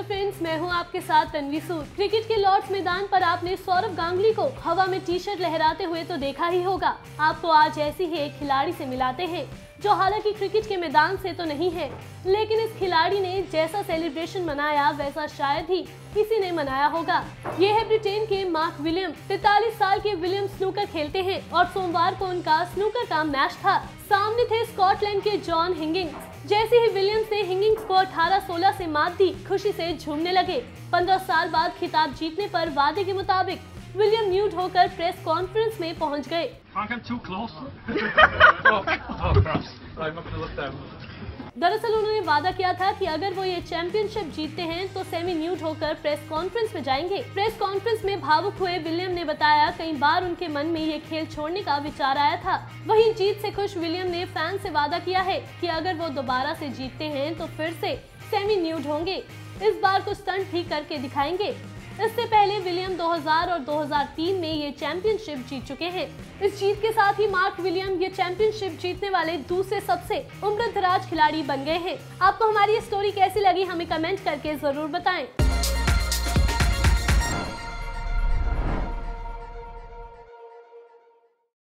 Friends, मैं हूं आपके साथ तन्वी सूद। क्रिकेट के लॉर्ड्स मैदान पर आपने सौरव गांगुली को हवा में टी-शर्ट लहराते हुए तो देखा ही होगा। आपको आज ऐसी ही एक खिलाड़ी से मिलाते हैं जो हालांकि क्रिकेट के मैदान से तो नहीं है, लेकिन इस खिलाड़ी ने जैसा सेलिब्रेशन मनाया वैसा शायद ही किसी ने मनाया होगा। ये है ब्रिटेन के मार्क विलियम। 43 साल के विलियम स्नूकर खेलते हैं और सोमवार को उनका स्नूकर का मैच था। सामने थे स्कॉटलैंड के जॉन हिगिंस। जैसे ही विलियम्स ने हिगिंस को 18-16 से मात दी, खुशी से झूमने लगे। 15 साल बाद खिताब जीतने पर वादे के मुताबिक विलियम न्यूड होकर प्रेस कॉन्फ्रेंस में पहुंच गए। दरअसल उन्होंने वादा किया था कि अगर वो ये चैंपियनशिप जीतते हैं तो सेमी न्यूड होकर प्रेस कॉन्फ्रेंस में जाएंगे। प्रेस कॉन्फ्रेंस में भावुक हुए विलियम ने बताया कई बार उनके मन में ये खेल छोड़ने का विचार आया था। वहीं जीत से खुश विलियम ने फैन से वादा किया है कि अगर वो दोबारा से जीतते हैं तो फिर से सेमी न्यूड होंगे। इस बार को स्टंट भी करके दिखाएंगे। इससे पहले विलियम 2000 और 2003 में ये चैंपियनशिप जीत चुके हैं। इस जीत के साथ ही मार्क विलियम ये चैंपियनशिप जीतने वाले दूसरे सबसे उम्रदराज खिलाड़ी बन गए हैं। आपको हमारी ये स्टोरी कैसी लगी हमें कमेंट करके जरूर बताएं।